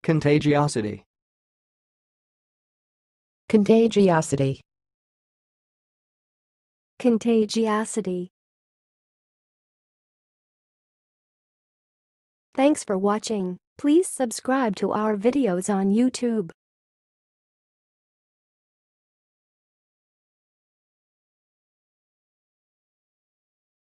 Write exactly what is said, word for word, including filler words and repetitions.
Contagiosity. Contagiosity. Contagiosity. Thanks for watching. Please subscribe to our videos on YouTube.